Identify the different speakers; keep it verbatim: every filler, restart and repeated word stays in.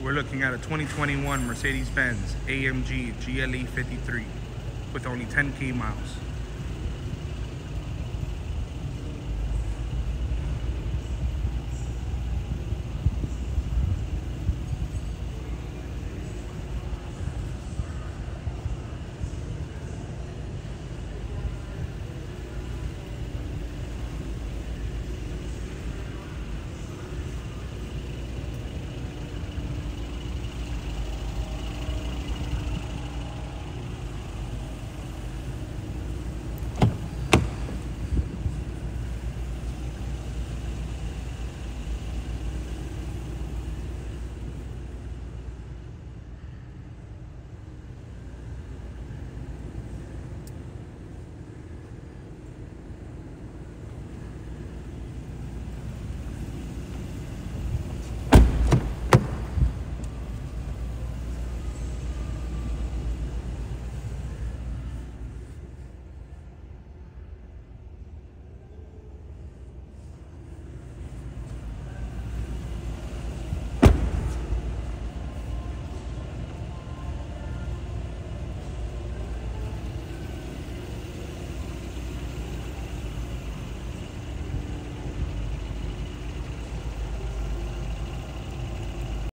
Speaker 1: We're looking at a twenty twenty-one Mercedes-Benz A M G G L E fifty-three with only ten K miles.